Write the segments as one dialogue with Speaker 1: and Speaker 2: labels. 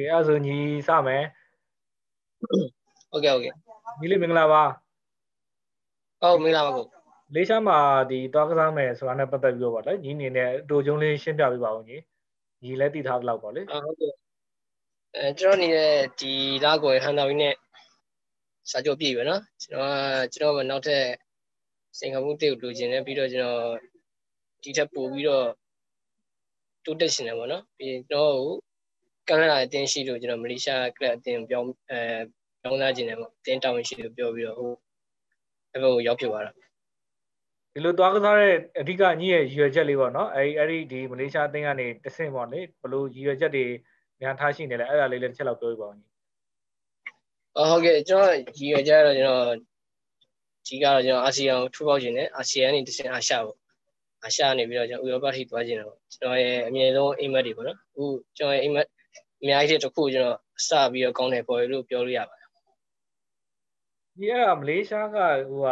Speaker 1: အဲ့ဆိုညီစမယ်
Speaker 2: ဟုတ်ကဲ့
Speaker 1: ညီလေးမင်္ဂလာပါ
Speaker 2: ဟုတ်မင်္ဂလာပါကို
Speaker 1: လေးရှားမှာဒီသွားကစားမယ်ဆိုတာနဲ့ပတ်သက်ပြီးတော့ဗောလေညီအနေနဲ့အတူကျုံးလေးရှင်းပြပေးပါဦးညီလည်းသိထားသလောက်ပေါ့လေ
Speaker 2: ဟုတ်ကဲ့ကျွန်တော်နေတဲ့ဒီလာကိုဟန်တာဝီနဲ့စာချုပ်ပြည့်ပြီနော်ကျွန်တော်နောက်ထပ်စင်ကာပူတေကိုလိုချင်တယ်ပြီးတော့ကျွန်တော်ဒီထက်ပိုပြီးတော့တိုးတက်ရှင်တယ်ပေါ့နော်ပြီးတော့ကန်နဒါအတင်းရှိလို့ကျွန်တော်မလေးရှားကလပ်အတင်းပြောင်းသားခြင်းတယ်ပေါ့တင်းတောင်းရှိလို့ပြောပြီးတော့ဟိုအဲ့ဘက်ကိုရောက်ဖြစ်သွားတာ
Speaker 1: ဒီလိုသွားကစားတဲ့အဓိကညီရဲ့ရည်ရွယ်ချက်လေးပေါ့နော်အဲ့ဒီဒီမလေးရှားအသင်းကနေတဆင့်ပေါ့လေဘလို့ရည်ရွယ်ချက်တွေများထားရှိနေလဲအဲ့ဒါလေးလည်းတစ်ချက်လောက်ပြောပြပါဦးညီ
Speaker 2: ဟုတ်ကဲ့ကျွန်တော်ရည်ရွယ်ချက်တော့ကျွန်တော်ဒီကတော့ကျွန်တော်အာဆီယံကိုထူပေါက်ခြင်းနဲ့အာဆီယံနေတဆင့်အာရှပေါ့အာရှနေပြီးတော့ကျွန်တော်ဥရောပထိသွားခြင်းတော့ကျွန်တော်ရဲ့အမြင့်ဆုံးအိမ်မက်တွေပေါ့နော်အခုကျွန်တော်ရဲ့အိမ်မက်အများကြီးတစ်ခုကျွန်တော်စပြီးတော့ကောင်းတယ်ပေါ်ရလို့ပြောလို့ရပါတယ်
Speaker 1: ဒီအဲ့ဒါမလေးရှားကဟို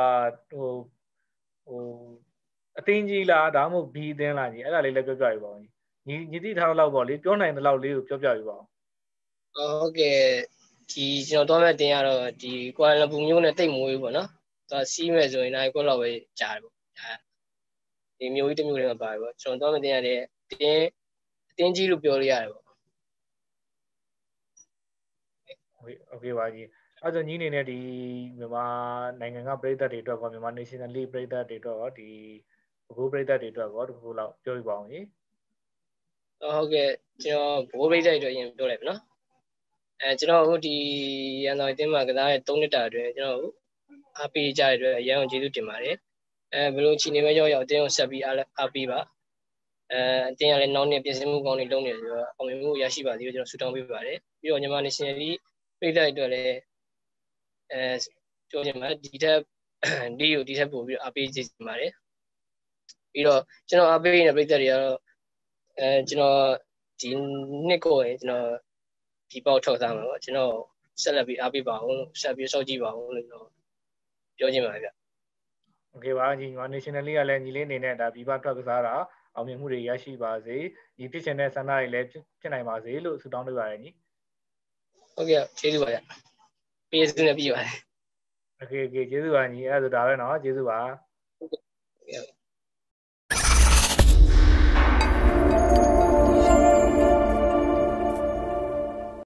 Speaker 1: အတင်းကြီးလားဒါမှမဟုတ်ဘီအတင်းလားညီအဲ့ဒါလေးလည်းပြောပြပြပါဦးညီသိထားတော့ပေါ့လေပြောနိုင်တဲ့လောက်လေးကိုပြောပြပြပါဦး
Speaker 2: ဟုတ်ကဲ့ဒီကျွန်တော်တော့မဲ့တင်ရတော့ဒီကွာလာလမ်ပူမျိုးနဲ့တိတ်မွေးပေါ့နော်သူစီးမဲ့ဆိုရင်နိုင်ခွက်လောက်ပဲကြားတယ်ပေါ့ဒီမျိုးကြီးတစ်မျိုးလေးမှာပါတယ်ပေါ့ကျွန်တော်တော့မဲ့တင်ရတဲ့အတင်းကြီးလို့ပြောလို့ရတယ်ပေါ့
Speaker 1: โอเคပါကြီးအဲ့ဆိုညီအနေနဲ့ဒီမြန်မာနိုင်ငံကပြည်သက်တွေအတွက်ကောမြန်မာ National League ပြည်သက်တွေအတွက်ရောဒီဘိုးပြည်သက်တွေအတွက်ရောတခုလောက်ပြောပြပါအောင်ကြီး
Speaker 2: ဟုတ်ကဲ့ကျွန်တော်ဘိုးပြည်သက်တွေအတွက်ရင်ပြောလိုက်ပြီနော်ကျွန်တော်အခုဒီရန်တော်အတင်းမှာကစားတဲ့3နှစ်တာအတွင်းကျွန်တော်အားပေးကြတဲ့အတွက်အရန်ကိုကျေးဇူးတင်ပါတယ်ဘယ်လိုချီနေပဲရောက်ရောက်အတင်းကိုဆက်ပြီးအားပေးပါအတင်းရလည်းနောက်နှစ်ပြင်ဆင်မှုကောင်းတွေလုပ်နေတယ်ဆိုတော့အောင်မြင်မှုရရှိပါသေးတယ်ကျွန်တော်ဆုတောင်းပေးပါတယ်ပြီးတော့ညီမ National League ပြည်သက်တွေအတွက်လည်းပြောချင်ပါတယ်ဒီထက်ပို့ပြီးအားပေးကြည့်ပါတယ်ပြီးတော့ကျွန်တော်အားပေးနေတဲ့ပြည်သက်တွေကတော့ကျွန်တော်ဒီနှစ်ကိုကျွန်တော်ဒီပေါက်ထောက်သားမှာပေါ့ကျွန်တော်ဆက်လက်ပြီးအားပေးပါအောင်ဆက်ပြီးစောင့်ကြည့်ပါအောင်လို့ကျွန်တော်ပြောချင်ပါတယ်ဗျ
Speaker 1: โอเคပါညီညီ National League ကလည်းညီလေးအနေနဲ့ဒါပြီးပါထွက်ကစားတာအောင်မြင်မှုတွေရရှိပါစေညီဖြစ်ချင်တဲ့ဆန္ဒတွေလည်းဖြစ်နိုင်ပါစေလို့ဆုတောင်းပေးပါတယ်ညီ
Speaker 2: ဟုတ်ကဲ့ကျေးဇူးပါဗျပေးစနေပြီးပါတယ်
Speaker 1: โอเคကျေးဇူးပါညီအဲ့ဒါဆိုဒါပဲเนาะကျေးဇူးပါ